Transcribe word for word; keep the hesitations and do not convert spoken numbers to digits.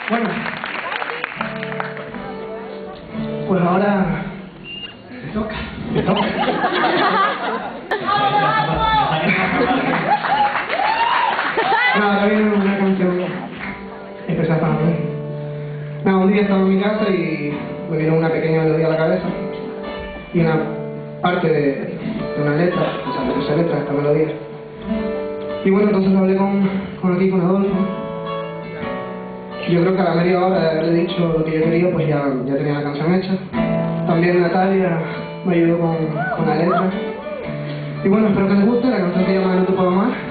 Bueno, pues ahora me toca, me toca. No, ahora viene una canción especial para mí. Nada, un día estaba en mi casa y me vino una pequeña melodía a la cabeza y una parte de, de una letra, o sea, de esa letra, de esta melodía. Y bueno, entonces hablé con, con aquí, con Adolfo. Yo creo que a la media hora de haberle dicho lo que yo quería, pues ya, ya tenía la canción hecha. También Natalia me ayudó con, con la letra. Y bueno, espero que les guste. La canción se llama No te puedo amar.